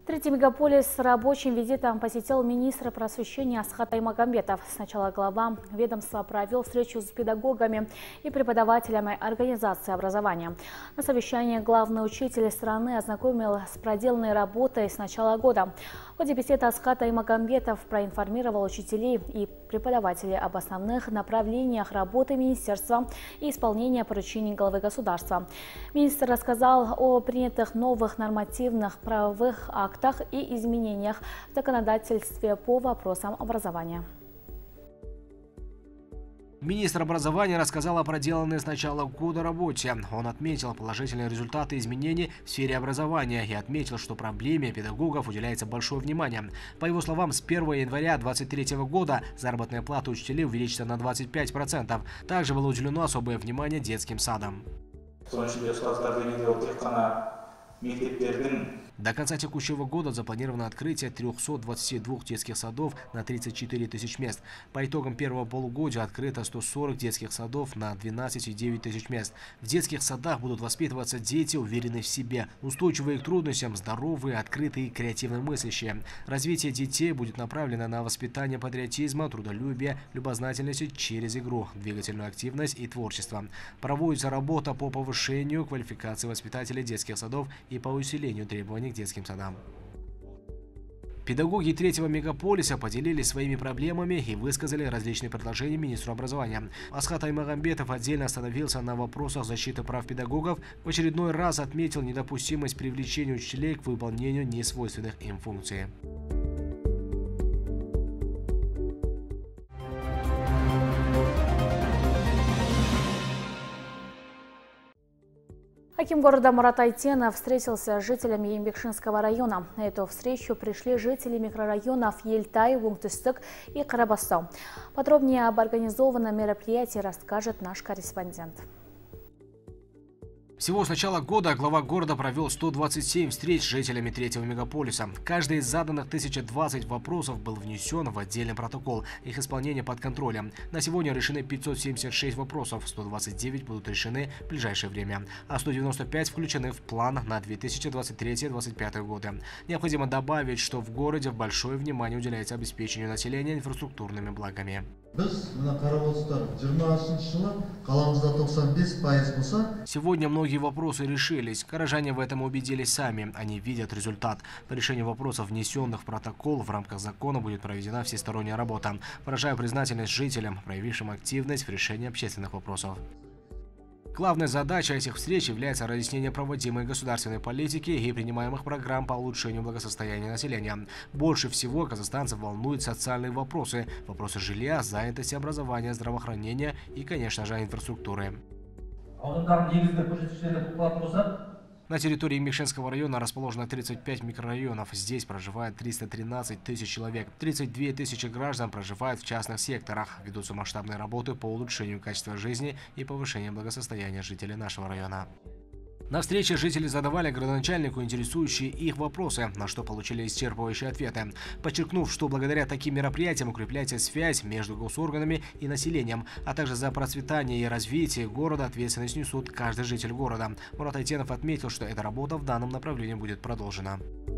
Третий мегаполис с рабочим визитом посетил министр просвещения Асхат Аймагамбетов. Сначала глава ведомства провел встречу с педагогами и преподавателями организации образования. На совещании главный учитель страны ознакомил с проделанной работой с начала года. В ходе беседы Асхат Аймагамбетов проинформировал учителей и преподавателей об основных направлениях работы министерства и исполнения поручений главы государства. Министр рассказал о принятых новых нормативных правовых актах и изменениях в законодательстве по вопросам образования. Министр образования рассказал о проделанной с начала года работе. Он отметил положительные результаты изменений в сфере образования и отметил, что проблеме педагогов уделяется большое внимание. По его словам, с 1 января 2023 года заработная плата учителей увеличится на 25%. Также было уделено особое внимание детским садам. До конца текущего года запланировано открытие 322 детских садов на 34 тысяч мест. По итогам первого полугодия открыто 140 детских садов на 12,9 тысяч мест. В детских садах будут воспитываться дети, уверенные в себе, устойчивые к трудностям, здоровые, открытые и креативно мыслящие. Развитие детей будет направлено на воспитание патриотизма, трудолюбия, любознательности через игру, двигательную активность и творчество. Проводится работа по повышению квалификации воспитателей детских садов и по усилению требований к детским садам. Педагоги третьего мегаполиса поделились своими проблемами и высказали различные предложения министру образования. Асхат Аймагамбетов отдельно остановился на вопросах защиты прав педагогов, в очередной раз отметил недопустимость привлечения учителей к выполнению несвойственных им функций. Аким города Мурат Айтенов встретился с жителями Ембекшинского района. На эту встречу пришли жители микрорайонов Ельтай, Оңтүстік и Карабастау. Подробнее об организованном мероприятии расскажет наш корреспондент. Всего с начала года глава города провел 127 встреч с жителями третьего мегаполиса. Каждый из заданных 1020 вопросов был внесен в отдельный протокол. Их исполнение под контролем. На сегодня решены 576 вопросов, 129 будут решены в ближайшее время, а 195 включены в план на 2023-2025 годы. Необходимо добавить, что в городе большое внимание уделяется обеспечению населения инфраструктурными благами. Сегодня многие вопросы решились. Горожане в этом убедились сами. Они видят результат. По решению вопросов, внесенных в протокол, в рамках закона будет проведена всесторонняя работа. Выражаю признательность жителям, проявившим активность в решении общественных вопросов. Главной задачей этих встреч является разъяснение проводимой государственной политики и принимаемых программ по улучшению благосостояния населения. Больше всего казахстанцев волнуют социальные вопросы, вопросы жилья, занятости, образования, здравоохранения и, конечно же, инфраструктуры. На территории Ембекшинского района расположено 35 микрорайонов. Здесь проживает 313 тысяч человек. 32 тысячи граждан проживают в частных секторах. Ведутся масштабные работы по улучшению качества жизни и повышению благосостояния жителей нашего района. На встрече жители задавали градоначальнику интересующие их вопросы, на что получили исчерпывающие ответы, подчеркнув, что благодаря таким мероприятиям укрепляется связь между госорганами и населением, а также за процветание и развитие города ответственность несут каждый житель города. Мурат Айтенов отметил, что эта работа в данном направлении будет продолжена.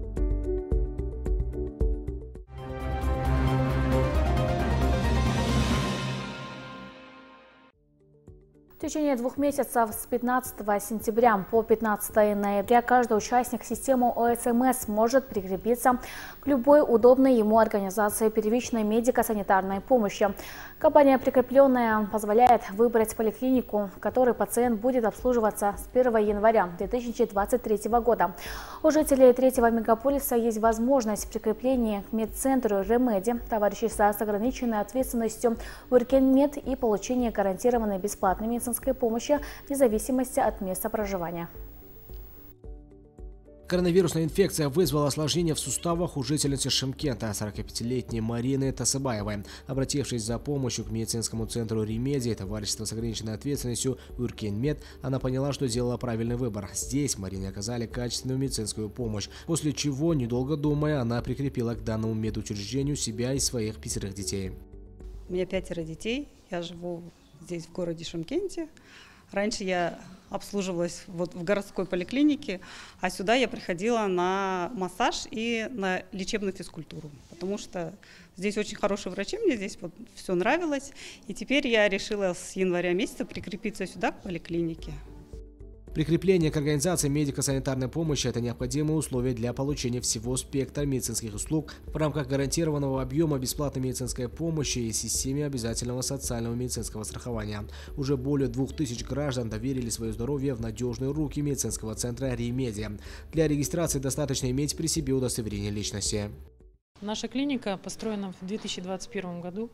В течение 2 месяцев с 15 сентября по 15 ноября каждый участник системы ОСМС может прикрепиться к любой удобной ему организации первичной медико-санитарной помощи. Компания «Прикрепленная» позволяет выбрать поликлинику, в которой пациент будет обслуживаться с 1 января 2023 года. У жителей третьего мегаполиса есть возможность прикрепления к медцентру «Ремеди», товарищества с ограниченной ответственностью «Уркенмед» и получения гарантированной бесплатной медицинской помощи вне зависимости от места проживания. Коронавирусная инфекция вызвала осложнения в суставах у жительницы Шымкента, 45-летней Марины Тасыбаевой. Обратившись за помощью к медицинскому центру «Ремеди», товарищество с ограниченной ответственностью «Уркенмед», она поняла, что сделала правильный выбор. Здесь Марине оказали качественную медицинскую помощь, после чего, недолго думая, она прикрепила к данному медучреждению себя и своих 5 детей. У меня 5 детей, я живу здесь, в городе Шымкенте. Раньше я обслуживалась вот в городской поликлинике, а сюда я приходила на массаж и на лечебную физкультуру, потому что здесь очень хорошие врачи, мне здесь вот все нравилось. И теперь я решила с января месяца прикрепиться сюда, к поликлинике. Прикрепление к организации медико-санитарной помощи – это необходимое условие для получения всего спектра медицинских услуг в рамках гарантированного объема бесплатной медицинской помощи и системе обязательного социального медицинского страхования. Уже более 2000 граждан доверили свое здоровье в надежные руки медицинского центра «Ремедия». Для регистрации достаточно иметь при себе удостоверение личности. Наша клиника построена в 2021 году.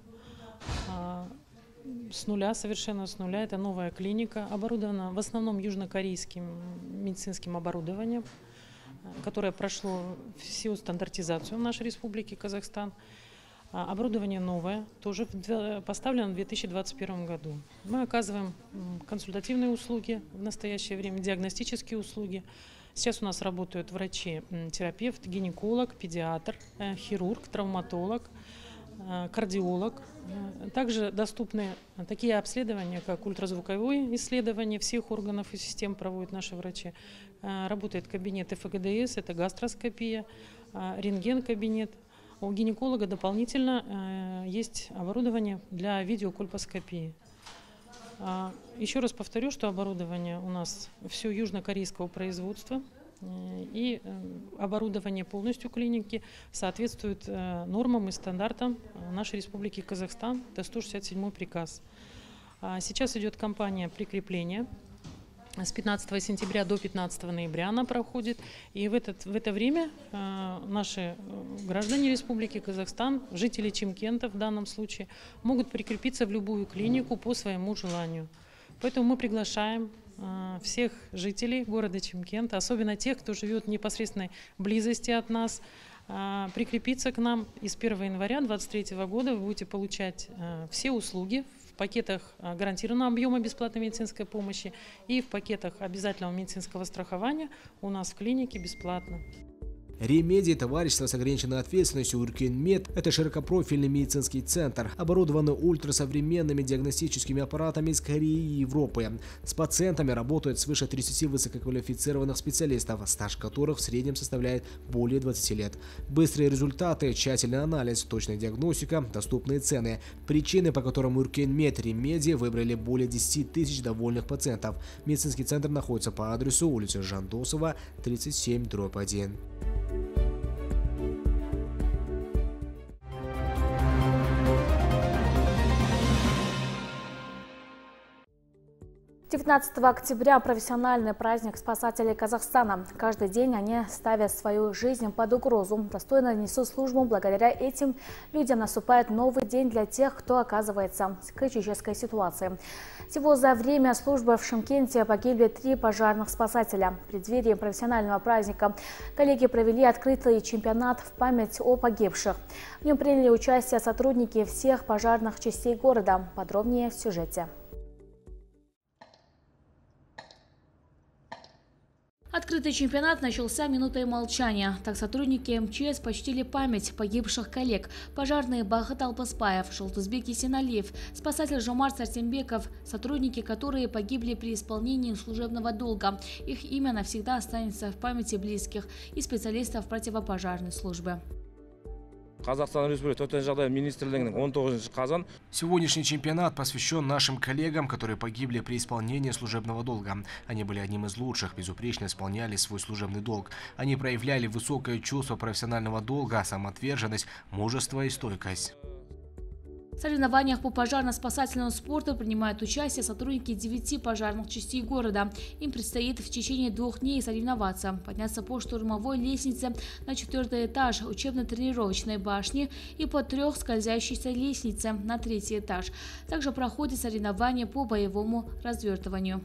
С нуля, совершенно с нуля. Это новая клиника, оборудована в основном южнокорейским медицинским оборудованием, которое прошло всю стандартизацию в нашей республике Казахстан. Оборудование новое, тоже поставлено в 2021 году. Мы оказываем консультативные услуги в настоящее время, диагностические услуги. Сейчас у нас работают врачи, терапевт, гинеколог, педиатр, хирург, травматолог, кардиолог. Также доступны такие обследования, как ультразвуковое исследование всех органов и систем проводят наши врачи. Работает кабинет ФГДС, это гастроскопия, рентген-кабинет. У гинеколога дополнительно есть оборудование для видеокольпоскопии. Еще раз повторю, что оборудование у нас все южнокорейского производства. И оборудование полностью клиники соответствует нормам и стандартам нашей Республики Казахстан. Это 167 приказ. Сейчас идет кампания прикрепления. С 15 сентября до 15 ноября она проходит. И в это время наши граждане Республики Казахстан, жители Чимкента в данном случае, могут прикрепиться в любую клинику по своему желанию. Поэтому мы приглашаем всех жителей города Чимкента, особенно тех, кто живет в непосредственной близости от нас, прикрепиться к нам. И с 1 января 2023 года вы будете получать все услуги в пакетах гарантированного объема бесплатной медицинской помощи и в пакетах обязательного медицинского страхования у нас в клинике бесплатно. Ремедия – товарищество с ограниченной ответственностью Уркенмед – это широкопрофильный медицинский центр, оборудованный ультрасовременными диагностическими аппаратами из Кореи и Европы. С пациентами работают свыше 30 высококвалифицированных специалистов, стаж которых в среднем составляет более 20 лет. Быстрые результаты, тщательный анализ, точная диагностика, доступные цены. Причины, по которым Уркенмед Ремедия выбрали более 10 тысяч довольных пациентов. Медицинский центр находится по адресу улица Жандосова, 37/1. 19 октября – профессиональный праздник спасателей Казахстана. Каждый день они ставят свою жизнь под угрозу, достойно несут службу. Благодаря этим людям наступает новый день для тех, кто оказывается в критической ситуации. Всего за время службы в Шымкенте погибли 3 пожарных спасателя. В преддверии профессионального праздника коллеги провели открытый чемпионат в память о погибших. В нем приняли участие сотрудники всех пожарных частей города. Подробнее в сюжете. Открытый чемпионат начался минутой молчания. Так сотрудники МЧС почтили память погибших коллег. Пожарные Бахыт Алпаспаев, Жолтузбек Есеналиев, спасатель Жомарт Сартембеков, сотрудники, которые погибли при исполнении служебного долга. Их имя навсегда останется в памяти близких и специалистов противопожарной службы. Сегодняшний чемпионат посвящен нашим коллегам, которые погибли при исполнении служебного долга. Они были одним из лучших, безупречно исполняли свой служебный долг. Они проявляли высокое чувство профессионального долга, самоотверженность, мужество и стойкость. В соревнованиях по пожарно-спасательному спорту принимают участие сотрудники 9 пожарных частей города. Им предстоит в течение 2 дней соревноваться, подняться по штурмовой лестнице на 4-й этаж учебно-тренировочной башни и по 3 скользящейся лестнице на 3-й этаж. Также проходит соревнования по боевому развертыванию.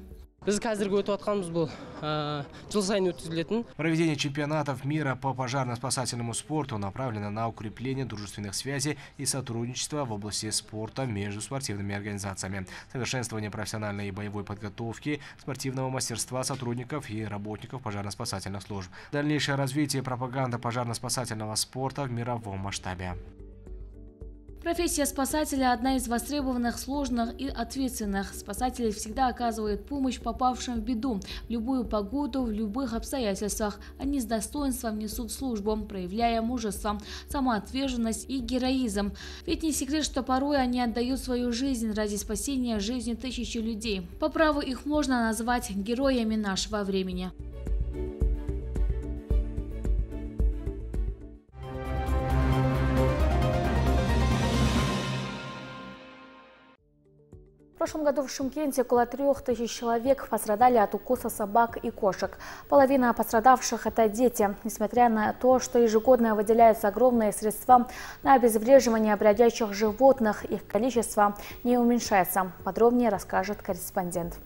Проведение чемпионатов мира по пожарно-спасательному спорту направлено на укрепление дружественных связей и сотрудничества в области спорта между спортивными организациями, совершенствование профессиональной и боевой подготовки, спортивного мастерства сотрудников и работников пожарно-спасательных служб, дальнейшее развитие и пропаганда пожарно-спасательного спорта в мировом масштабе. Профессия спасателя – одна из востребованных, сложных и ответственных. Спасатели всегда оказывают помощь попавшим в беду, в любую погоду, в любых обстоятельствах. Они с достоинством несут службу, проявляя мужество, самоотверженность и героизм. Ведь не секрет, что порой они отдают свою жизнь ради спасения жизни тысячи людей. По праву их можно назвать героями нашего времени. В прошлом году в Шымкенте около 3000 человек пострадали от укуса собак и кошек. Половина пострадавших – это дети. Несмотря на то, что ежегодно выделяются огромные средства на обезвреживание бродячих животных, их количество не уменьшается. Подробнее расскажет корреспондент.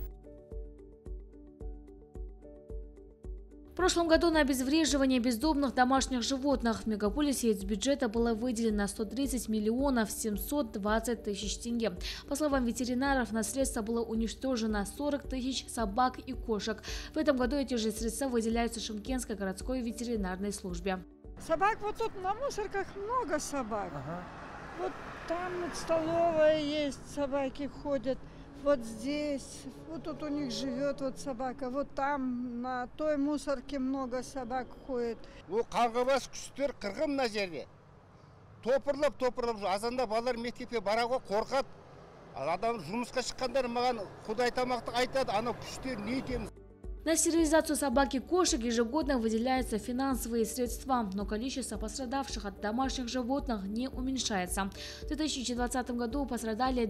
В прошлом году на обезвреживание бездомных домашних животных в мегаполисе из бюджета было выделено 130 миллионов 720 тысяч тенге. По словам ветеринаров, на средства было уничтожено 40 тысяч собак и кошек. В этом году эти же средства выделяются Шымкентской городской ветеринарной службе. Собак вот тут на мусорках много собак. Вот там вот столовая есть, собаки ходят. Вот здесь, вот тут у них живет вот собака, вот там на той мусорке много собак ходит. Ол қаңғыбас күштер қырғын мына жерде. Топырлап азанда балалар мектепке баруға қорқады. Адам жұмысқа шыққандар маған Құдай тамақты айтады, ана күштер не етеміз? На стерилизацию собак и кошек ежегодно выделяются финансовые средства, но количество пострадавших от домашних животных не уменьшается. В 2020 году пострадали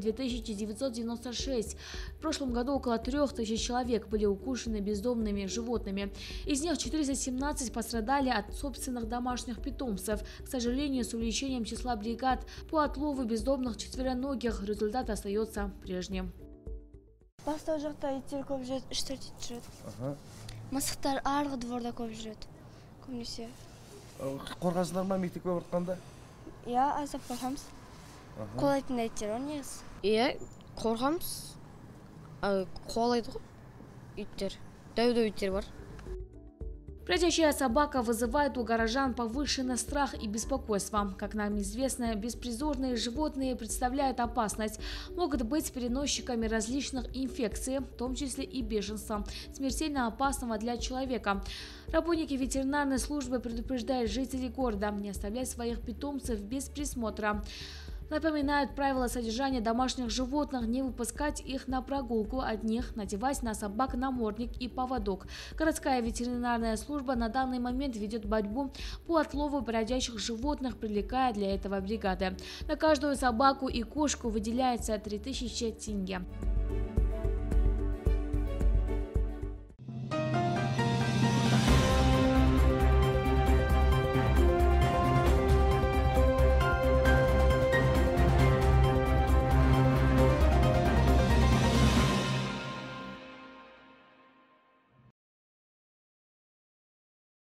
2996. В прошлом году около 3000 человек были укушены бездомными животными. Из них 417 пострадали от собственных домашних питомцев. К сожалению, с увеличением числа бригад по отлову бездомных четвероногих результат остается прежним. Бастау жақта иттер көп жүреді, 3-4 ит жүреді. Мысықтар арғы дворда көп жүреді, көбінесе. Қорғансыздар ма мектепке баратқанда? Иә, аздап қорқамыз. Қолайтын иттер бар негізі. Иә, қорқамыз. Қолайды ғой иттер. Дәу иттер бар. Бродячая собака вызывает у горожан повышенный страх и беспокойство. Как нам известно, беспризорные животные представляют опасность. Могут быть переносчиками различных инфекций, в том числе и бешенства, смертельно опасного для человека. Работники ветеринарной службы предупреждают жителей города не оставлять своих питомцев без присмотра. Напоминают правила содержания домашних животных, не выпускать их на прогулку одних, надевать на собак намордник и поводок. Городская ветеринарная служба на данный момент ведет борьбу по отлову бродячих животных, привлекая для этого бригады. На каждую собаку и кошку выделяется 3000 тенге.